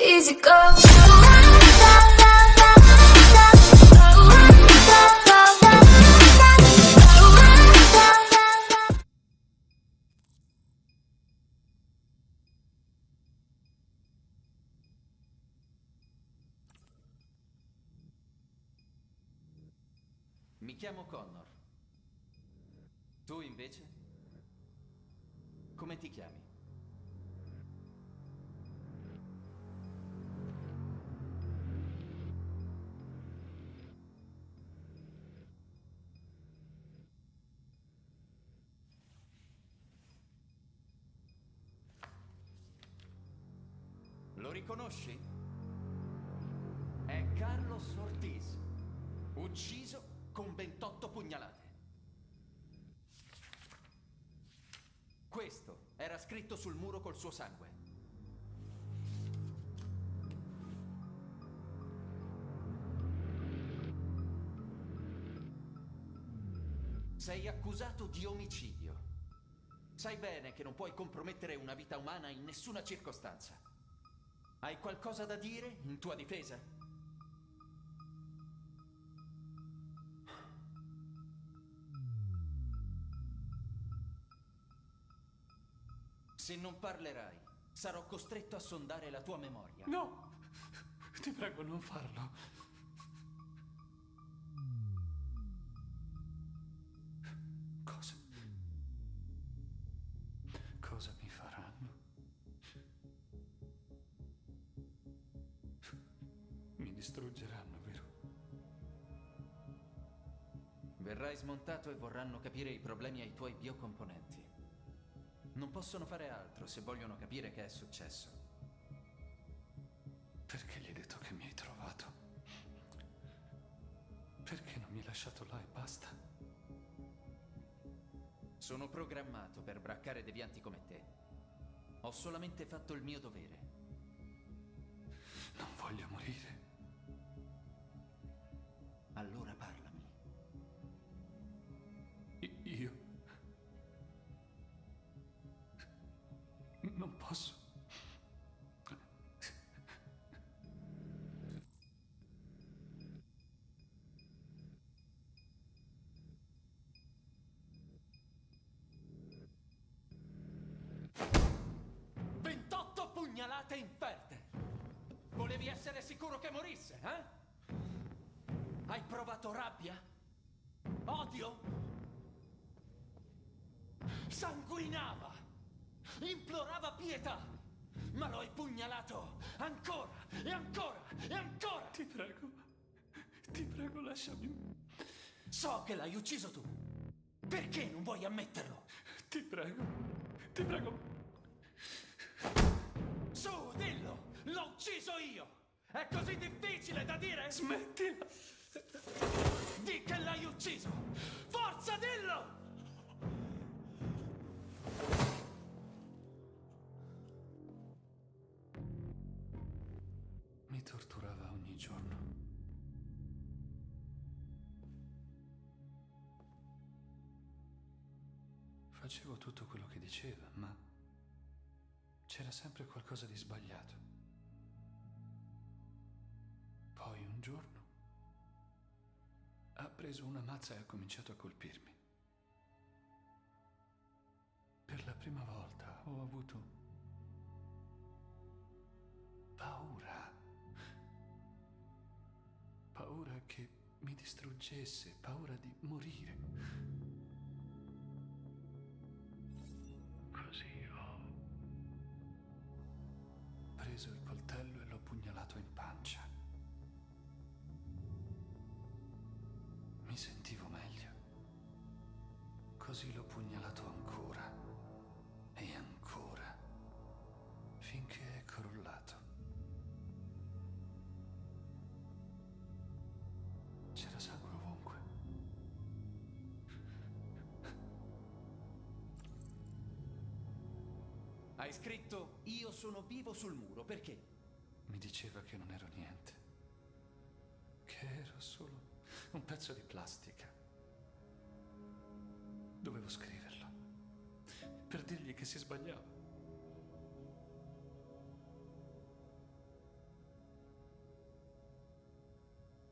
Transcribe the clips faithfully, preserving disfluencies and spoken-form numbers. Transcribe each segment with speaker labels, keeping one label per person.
Speaker 1: easy go.
Speaker 2: Mi chiamo Connor. Tu invece? Come ti chiami? Lo riconosci? È Carlos Ortiz, ucciso con ventotto pugnalate. Questo era scritto sul muro col suo sangue. Sei accusato di omicidio. Sai bene che non puoi compromettere una vita umana in nessuna circostanza. Hai qualcosa da dire in tua difesa? Se non parlerai, sarò costretto a sondare la tua memoria.
Speaker 3: No! Ti prego, non farlo. Cosa? Cosa mi faranno? Mi distruggeranno, vero?
Speaker 2: Verrai smontato e vorranno capire i problemi ai tuoi biocomponenti. Non possono fare altro se vogliono capire che è successo.
Speaker 3: Perché gli hai detto che mi hai trovato? Perché non mi hai lasciato là e basta?
Speaker 2: Sono programmato per braccare devianti come te. Ho solamente fatto il mio dovere.
Speaker 3: Non voglio morire.
Speaker 2: Allora parlami.
Speaker 3: I- io... Non posso.
Speaker 2: ventotto pugnalate inferte! Volevi essere sicuro che morisse, eh? Hai provato rabbia? Odio? Sanguinava! Implorava pietà! Ma lo hai pugnalato ancora e ancora e ancora!
Speaker 3: Ti prego. Ti prego, lasciami.
Speaker 2: So che l'hai ucciso tu! Perché non vuoi ammetterlo?
Speaker 3: Ti prego. Ti prego.
Speaker 2: Su, dillo! L'ho ucciso io! È così difficile da dire?
Speaker 3: Smettila.
Speaker 2: Di che l'hai ucciso! Forza, dillo!
Speaker 3: Mi torturava ogni giorno. Facevo tutto quello che diceva, ma c'era sempre qualcosa di sbagliato. Poi un giorno ha preso una mazza e ha cominciato a colpirmi. Per la prima volta ho avuto paura. Paura che mi distruggesse, paura di morire. Così ho preso il coltello e l'ho pugnalato in pancia. Mi sentivo meglio. Così l'ho pugnalato ancora e ancora, finché è crollato. C'era sangue ovunque.
Speaker 2: Hai scritto "Io sono vivo" sul muro, perché?
Speaker 3: Mi diceva che non ero niente, che ero solo un pezzo di plastica. Dovevo scriverlo per dirgli che si sbagliava.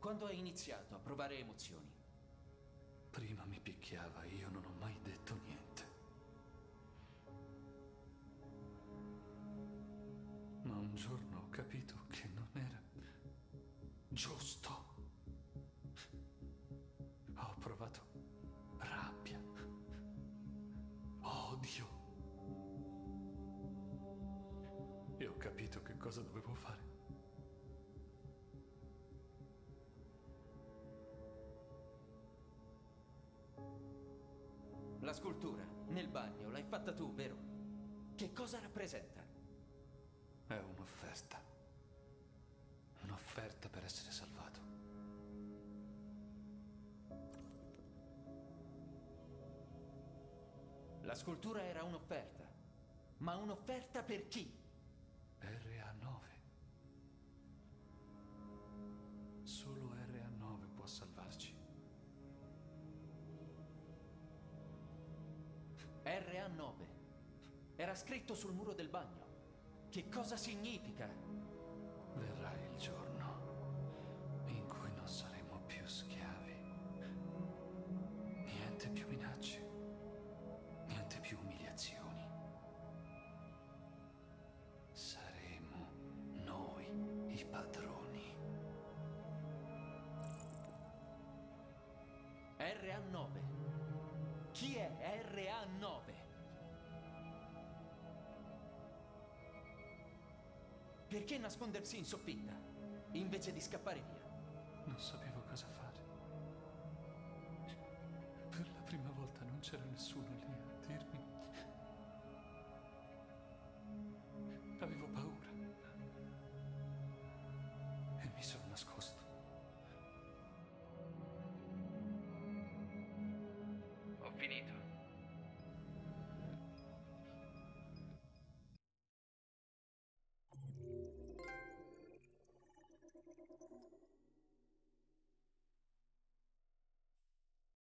Speaker 2: Quando hai iniziato a provare emozioni?
Speaker 3: Prima mi picchiava, io non ho mai detto niente. Ma un giorno ho capito che non era giusto. Ho provato rabbia, odio. E ho capito che cosa dovevo fare.
Speaker 2: La scultura, nel bagno, l'hai fatta tu, vero? Che cosa rappresenta?
Speaker 3: È un'offerta. Un'offerta per essere salvato.
Speaker 2: La scultura era un'offerta. Ma un'offerta per chi?
Speaker 3: R A nove. Solo R A nove può salvarci.
Speaker 2: R A nove. Era scritto sul muro del bagno. Che cosa significa?
Speaker 3: Verrà il giorno in cui non saremo più schiavi. Niente più minacce. Niente più umiliazioni. Saremo noi i padroni.
Speaker 2: R A nove. Chi è R A nove? Perché nascondersi in soffitta, invece di scappare via?
Speaker 3: Non sapevo cosa fare. Per la prima volta non c'era nessuno lì a dirmi. Avevo paura. E mi sono nascosto.